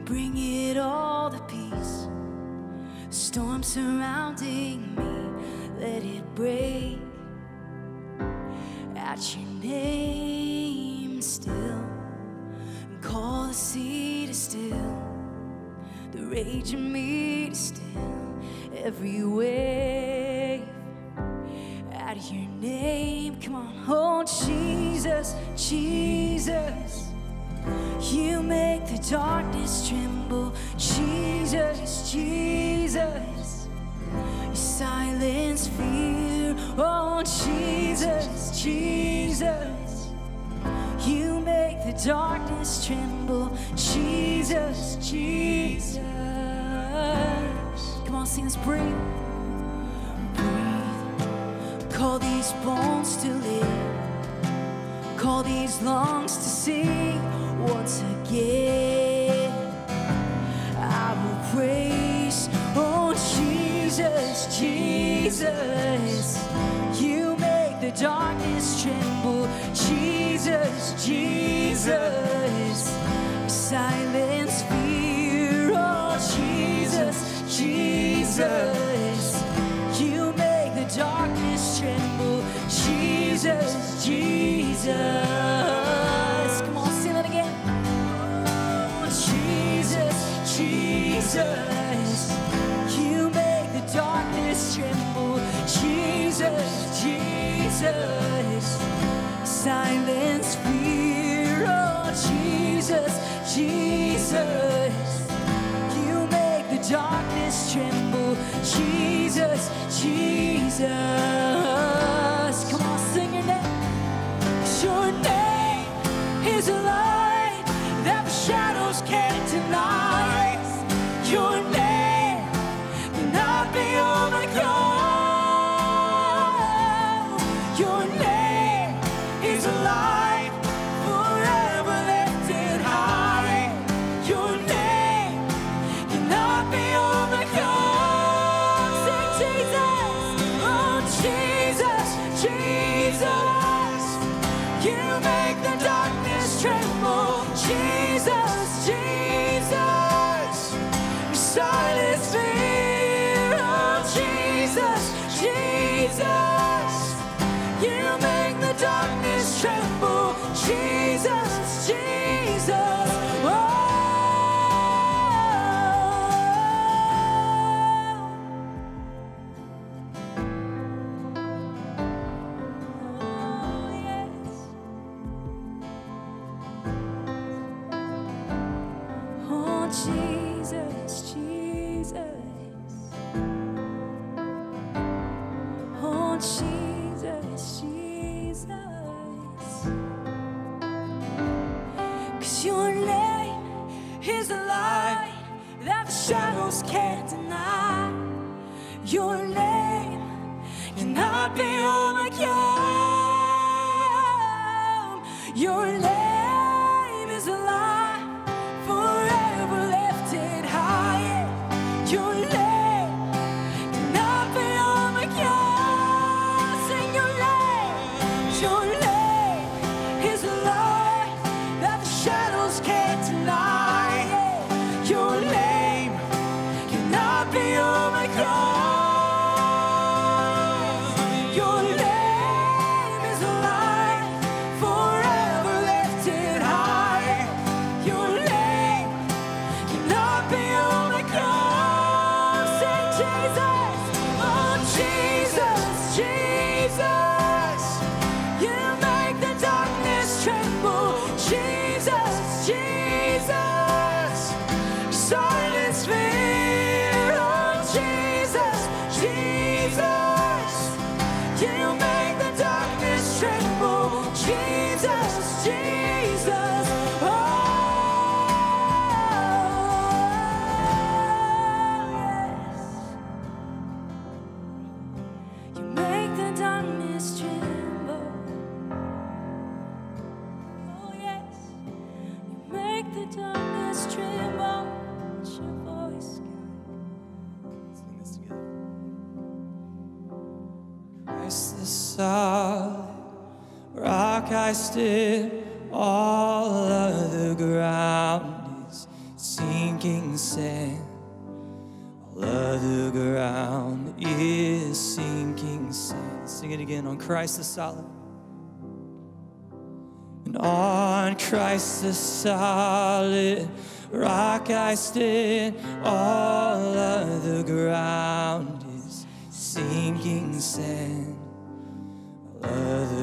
bring it all to peace. Storm surrounding me, let it break at your name still. Call the sea to still, the rage in me to still every wave at your name. Come on, oh Jesus, Jesus, you make the darkness tremble. Jesus, Jesus, you silence fear. Oh Jesus, Jesus, you make the darkness tremble. Jesus, Jesus. Come on, sing this. Breathe, breathe. Call these bones to live. Call these lungs to sing once again. I will praise, oh Jesus, Jesus, you make the darkness tremble. Jesus, Jesus, silence fear. Oh Jesus, Jesus, you make the darkness tremble. Jesus, Jesus. Come on, sing it again. Oh Jesus, Jesus, you make the darkness tremble. Jesus, Jesus, silence fear. Oh Jesus, Jesus, you make the darkness tremble. Jesus, Jesus. Come on, sing your name. 'Cause your name is a light that the shadows can't deny. Your name cannot be overcome. Your name is a light forever lifted high. Your name cannot be overcome. Sing Jesus, oh Jesus, Jesus, you make the darkness tremble. Jesus, Jesus, you silence fear. Oh Jesus, Jesus, you make the darkness tremble. Jesus, Jesus, oh. Oh, yes. Oh, Jesus, Jesus. Oh, Jesus, Jesus. 'Cause your name is a light that the shadows can't deny. Your name cannot be overcome. Your name is a light forever lifted high. Your name cannot be overcome. Sing your name. Your name is a light that the shadows can't deny. Your name cannot be overcome. Your name is a light forever lifted high. Your name cannot be overcome. Sing Jesus, oh Jesus, Jesus, you make the darkness tremble. Jesus, Jesus, silence fear. Oh Jesus, Jesus, you make the darkness tremble. Jesus, Jesus, oh yes, you make the darkness tremble. Oh yes, you make the darkness tremble. It's your voice, God. Sing this together. Christ the solid rock I stood, all of the ground is sinking. sinking sand. All of the ground is sinking sand. Sing it again. On Christ the solid. And on Christ the solid rock I stand. All of the ground is sinking sand. All of the